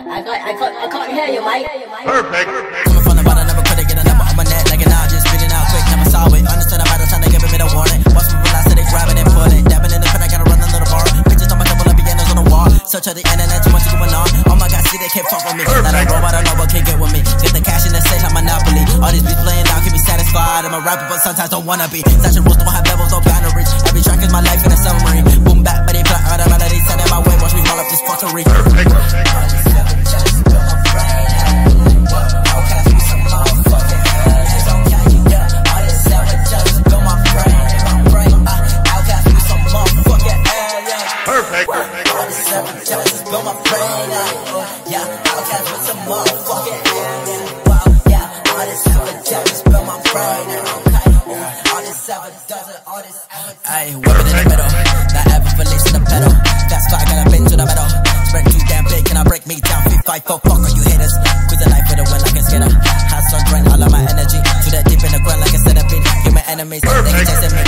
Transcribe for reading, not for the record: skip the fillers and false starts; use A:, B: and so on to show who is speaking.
A: I can't hear you, mate.
B: Perfect.
C: Coming from the bottom, never could've get a number on my neck like an eye, just spitting out quick, never saw it. Understood about the time they giving me the warning. Watch me when I said they grabbing and pulling. Dabbing in the pen, I gotta run under the bar. Pictures on my double up beginners on the wall. Search of the internet, too much going on. Oh my god, see they can't fuck with me. Not a robot, I know what can't get with me. Get the cash in the safe, like Monopoly. All these beats playing now keep me satisfied. I'm a rapper, but sometimes don't wanna be. Such a rules don't have levels, no boundaries. Every track is my life in a submarine. Boom back, but they black out of melody. Send it my way, watch me roll up this fuckery. Ayy, whipping in the middle, not ever releasing the pedal. That's why I gotta bend to the metal. Spread too damn big, can I break me down? Fit fight for fuck, all you haters. Cruise the life with a win like a skater. Hands on grind, all of my energy. To that deep in the ground like a centipede. You're my enemies, they can chase me.